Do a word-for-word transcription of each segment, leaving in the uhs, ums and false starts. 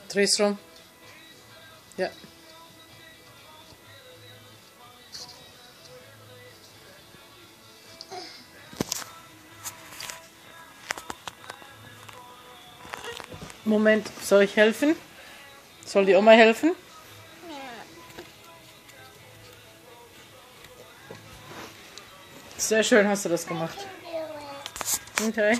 Dreh's rum. Ja. Moment, soll ich helfen? Soll die Oma helfen? Sehr schön hast du das gemacht. Okay.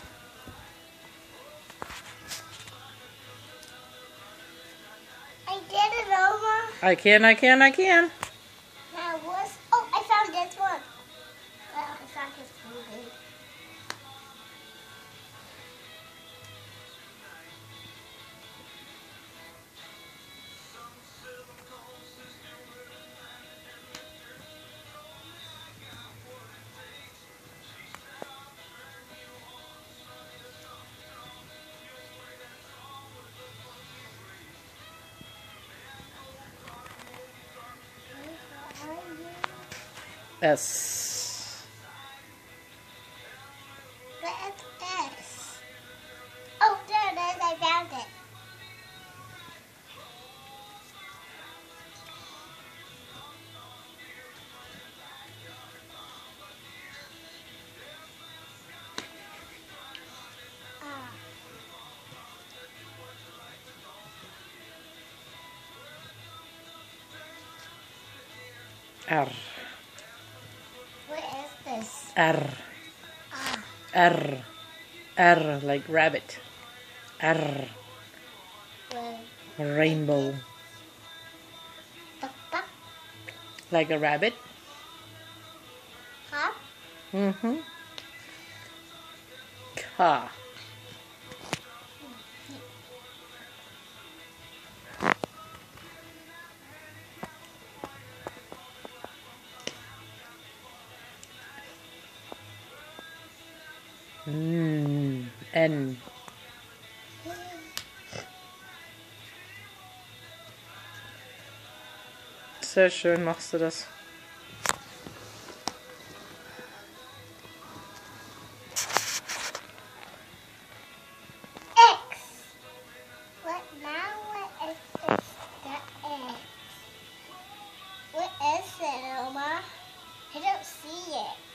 I did it, Oma. I can, I can, I can. Now what's... Oh, I found this one. Well, I found his movie. S. What is this? Oh, there it is. I found it. R. What is this? R. Ah. R. R like rabbit. R. Well, Rainbow. buck, buck, Like a rabbit. hop. Mm-hmm. Car. Mm. N. Sehr schön machst du das. X. What now? What is this? The X. What is it, Oma? I don't see it.